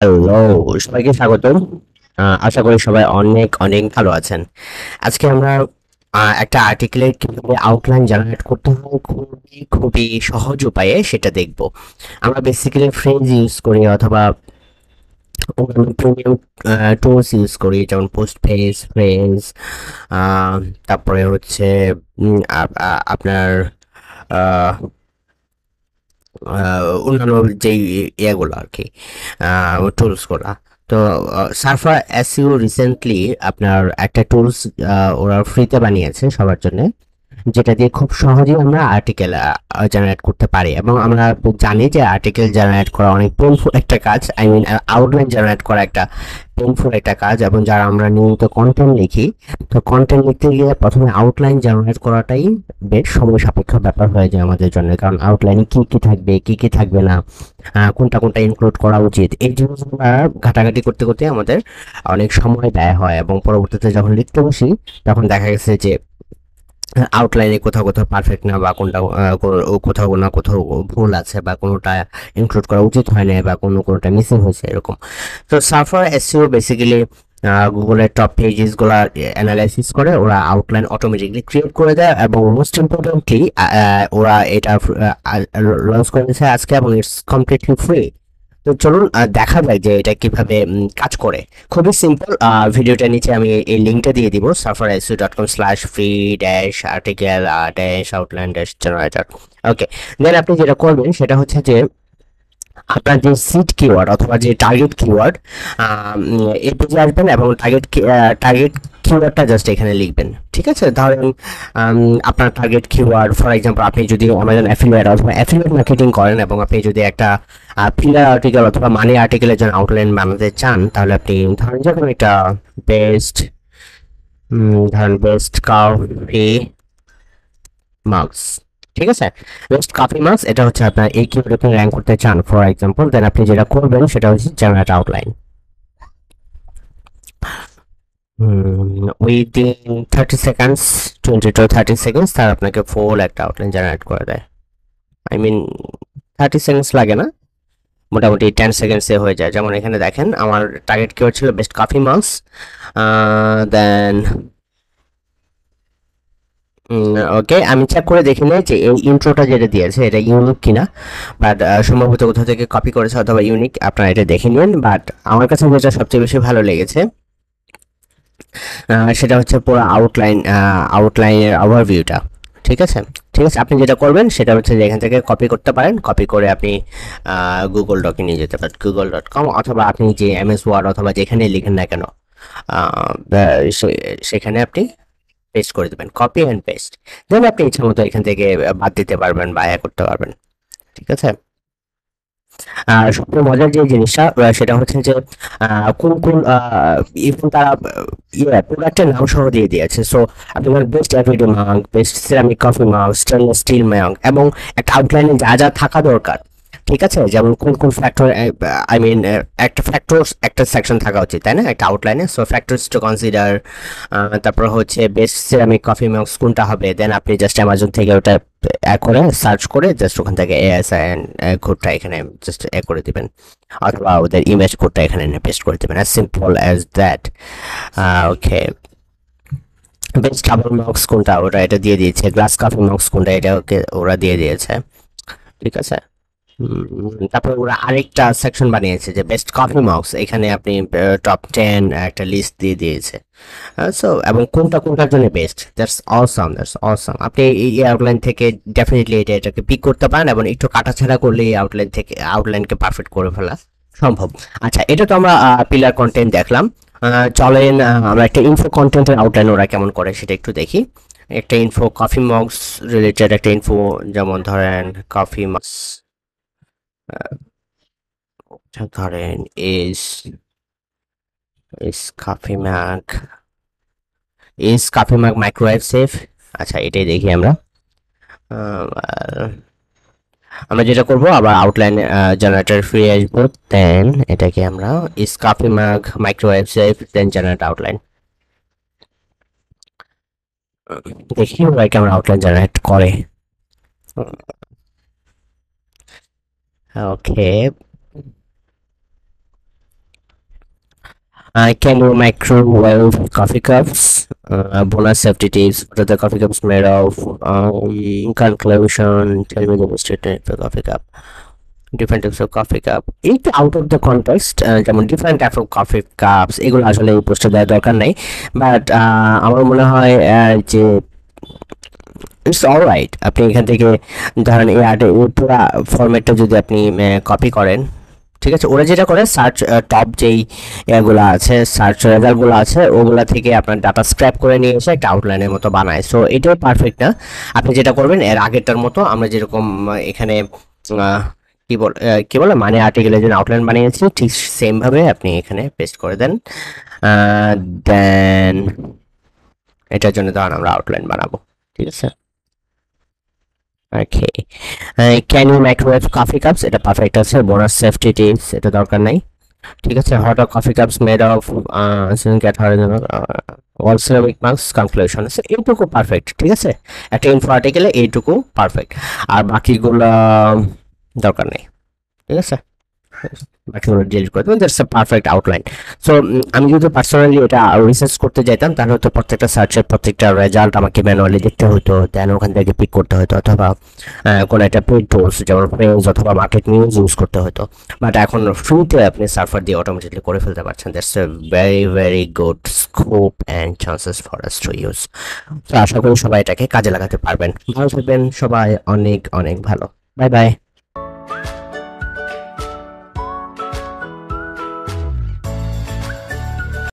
Hello, সবাইকে স্বাগতম। আশা করি সবাই অনেক অনেক ভালো আছেন। আজকে আমরা একটা আর্টিকেলের কিভাবে আউটলাইন জেনারেট করতে হয় খুবই খুবই সহজ উপায়ে সেটা দেখব। আমরা বেসিক্যালি ফ্রেজ ইউজ করি অথবা অন্যান্য প্রিমিয়াম টুলস ইউজ করি, যেমন পোস্ট ফ্রেজ ফ্রেজ, তারপরে হচ্ছে আপনার আহ, অন্যান্য যেই ইয়েগুলো আর কি, টুলসগুলো। তো সার্ফার এসইও রিসেন্টলি আপনার একটা টুলস ওরা ফ্রিতে বানিয়েছে সবার জন্য, যেটা দিয়ে খুব সহজেই আমরা আর্টিকেল জেনারেট করতে পারি। এবং আমরা জানি যে আর্টিকেল জেনারেট করা অনেক পেইনফুল একটা কাজ, আই মিন আউটলাইন জেনারেট করা একটা পেইনফুল একটা কাজ। এবং যারা আমরা নিয়মিত কন্টেন্ট লিখি, তো কন্টেন্ট লিখতে গিয়ে প্রথমে আউটলাইন জেনারেট করাটাই বেশ সময় সাপেক্ষ ব্যাপার হয়ে যায় আমাদের জন্য। কারণ আউটলাইনে কি কি থাকবে কি কি থাকবে না, কোনটা কোনটা ইনক্লুড করা উচিত, এই জিনিসগুলো ঘাটাঘাটি করতে করতে আমাদের অনেক সময় ব্যয় হয়। এবং পরবর্তীতে যখন লিখতে বসি, তখন দেখা গেছে যে আউটলাইনে কোথাও কোথাও পারফেক্ট না, বা কোনটা কোথাও না কোথাও ভুল আছে, বা কোনোটা ইনক্লুড করা উচিত হয় না, বা কোনোটা মিসিং হয়েছে এরকম। তো সার্ফার এসইও বেসিক্যালি গুগলের টপ পেজেস গুলা অ্যানালাইসিস করে ওরা আউটলাইন অটোমেটিকলি ক্রিয়েট করে দেয়। এবং মোস্ট ইম্পর্টেন্টলি ওরা এটা লঞ্চ করেছে আজকে, এবং ইটস কমপ্লিটলি ফ্রি। তো চলুন দেখা যায় যে এটা কিভাবে কাজ করে। খুবই সিম্পল। ভিডিওটার নিচে আমি এই লিঙ্কটা দিয়ে দিব, safarsu.com/free dash article dash outline dash generator. Okay, then আপনি যেটা করবেন সেটা হচ্ছে যে আপনার যে সিড কিওয়ার্ড অথবা যে টার্গেট কিওয়ার্ড, এই পেজে আসবেন এবং টার্গেট কিওয়ার্ডটা জাস্ট এখানে লিখবেন। ঠিক আছে, ধরেন আপনার টার্গেট কিওয়ার্ড, ফর এক্সাম্পল আপনি যদি অ্যামাজন অ্যাফিলিয়েট অথবা অ্যাফিলিয়েট মার্কেটিং করেন, এবং আপনি যদি একটা পিলার আর্টিকেল অথবা মানি আর্টিকেলের জন্য আউটলাইন বানাতে চান, তাহলে আপনি ধরেন যখন একটা বেস্ট, ধরেন বেস্ট কফি মার্কস। ঠিক আছে, বেস্ট কফি মার্কস, এটা হচ্ছে আপনার এই কিওয়ার্ড আপনি র্যাঙ্ক করতে চান ফর এক্সাম্পল। দেন আপনি যেটা করবেন সেটা হচ্ছে generate outline. Within 30 seconds, 20 to 30 seconds তার আপনাকে ফুল একটা আউটলাইন জেনারেট করে দেয়। আই মিন 30 সেকেন্ডস লাগে না, মোটামুটি 10 সেকেন্ডসে হয়ে যায়। যেমন এখানে দেখেন আমার টার্গেট কিওয়ার্ড ছিল best coffee mugs. Then okay, আমি চেক করে দেখি নাই যে এই ইন্ট্রোটা যেটা দিয়েছে এটা ইউনিক কিনা, বাট সম্ভবত কোথাও থেকে কপি করেছে অথবা ইউনিক, আপনারা এটা দেখে নেবেন। বাট আমার কাছে যেটা সবচেয়ে বেশি ভালো লেগেছে সেটা হচ্ছে পুরো আউটলাইনের ওভারভিউটা। ঠিক আছে, ঠিক আছে, আপনি যেটা করবেন সেটা হচ্ছে যে এখান থেকে কপি করতে পারেন, কপি করে আপনি গুগল ডকে নিয়ে যেতে পারেন, google.com, অথবা আপনি যে এমএস ওয়ার্ড অথবা যেখানে লিখেন না কেন সেখানে আপনি পেস্ট করে দেবেন, কপি অ্যান্ড পেস্ট। দেন আপনি ইচ্ছা মতো এখান থেকে বাদ দিতে পারবেন বা করতে পারবেন। ঠিক আছে, আর সবচেয়ে মজার যে জিনিসটা সেটা হচ্ছে যে কোন কোন ইভেন তারা প্রোডাক্টের নাম সহ দিয়ে দিয়েছে। সো আপনি best everyday mug, best ceramic coffee mug, stainless steel mug, এবং একটা আউটলাইনে যা যা থাকা দরকার। ঠিক আছে, যেমন কোন কোন ফ্যাক্টর, আই মিন একটা ফ্যাক্টরস একটা সেকশন থাকা উচিত, তাই না, একটা আউটলাইনে। সো ফ্যাক্টরস টু কনসিডার, তারপর হচ্ছে বেস্ট সিরামিক কফি মার্কস কোনটা হবে। দেন আপনি জাস্ট অ্যামাজন থেকে ওটা করে সার্চ করে জাস্ট ওখান থেকে এএসআইএন কোডটা এখানে জাস্ট করে দিবেন, অথবা ওদের ইমেজ কোডটা এখানে পেস্ট করে দিবেন, as simple as that. Okay, best double mugs কোনটা ওরা এটা দিয়ে দিয়েছে, গ্লাস কফি মার্কস কোনটা এটা ওকে ওরা দিয়ে দিয়েছে। ঠিক আছে, তারপরে ওরা আরেকটা সেকশন বানিয়েছে যে বেস্ট কফি মার্কস, এখানে আপনি টপ 10 একটা লিস্ট দিয়ে দিয়েছে। সো এবং কোনটা কোনটার জন্য best, that's awesome, that's awesome. আপনি এই আউটলাইন থেকে ডেফিনেটলি এটাকে পিক করতে পারেন, এবং একটু কাটাছাড়া করলে এই আউটলাইন থেকে আউটলাইনকে পারফেক্ট করে ফেলা সম্ভব। আচ্ছা, এটা তো আমরা পিলার কন্টেন্ট দেখলাম। চলেন আমরা একটা ইনফো কন্টেন্টের আউটলাইন ওরা কেমন করে সেটা একটু দেখি। একটা ইনফো কফি মগস রিলেটেড একটা ইনফো, যেমন ধরেন কফি মগস, ধরেন is is coffee mug, is coffee mug microwave safe. আচ্ছা, এটাই দেখি আমরা। আমরা যেটা করব, আবার আউটলাইন জেনারেটর ফিরে আসবো। দেন এটাকে আমরা is coffee mug microwave safe, then generate outline. দেখি ওরা কেমন আউটলাইন জেনারেট করে। Okay, Can you microwave coffee cups? Bonus safety tips. What are the coffee cups made of? Conclusion. Tell me the best type of coffee cup. Different types of coffee cup. একটু out of the context, যেমন different type of coffee cups, এগুলো আসলে এই পোস্টে দেওয়ার দরকার নেই। But আমার মনে হয় যে ইটস অলরাইট। আপনি এখান থেকে ধরেন এই আর্টে পুরো ফরম্যাটটা যদি আপনি কপি করেন, ঠিক আছে, ওরা যেটা করে সার্চ টপ যেই এগুলো আছে, সার্চ রেজাল্টগুলো আছে, ওগুলা থেকে আপনার ডাটা স্ক্র্যাপ করে নিয়ে এসে একটা আউটলাইনের মতো বানায়। সো এটাই পারফেক্ট না। আপনি যেটা করবেন এর আগেরটার মতো, আমরা যেরকম এখানে কি বলে মানে আর্টিকেলের জন্য আউটলাইন বানিয়েছি, ঠিক সেম ভাবে আপনি এখানে পেস্ট করে দেন। দেন এটার জন্য ধরুন আমরা আউটলাইন বানাবো, ঠিক আছে। Okay, can you microwave coffee cups, এটা পারফেক্ট আছে। বোনাস সেফটি টিপস, এটা দরকার নাই, ঠিক আছে। Hot coffee cups made of cat horizontal all ceramic মাস্ক কনক্লুশন, এইটুকু পারফেক্ট, ঠিক আছে। একটা ইনফো আর্টিকেলে এইটুকু পারফেক্ট, আর বাকিগুলো দরকার নেই, ঠিক আছে। বাকিগুলো ডিলিট করে দেবেন। That's a perfect outline. So আমি যদি পার্সোনালি এটা রিসার্চ করতে যেতাম, তাহলে হয়তো প্রত্যেকটা সার্চের প্রত্যেকটা রেজাল্ট আমাকে ম্যানুয়ালি দেখতে হতো, দেন ওখান থেকে পিক করতে হতো, অথবা কোনো একটা পেড টুলস যেমন ফ্রেন্স অথবা মার্কেট নিউজ ইউজ করতে হতো। বাট এখন ফ্রিতে আপনি সার্ভার দিয়ে অটোমেটিকলি করে ফেলতে পারছেন। That's a very very good scope and chances for us to use. তো আশা করি সবাই এটাকে কাজে লাগাতে পারবেন। ভালো থাকবেন সবাই, অনেক অনেক ভালো। Bye by.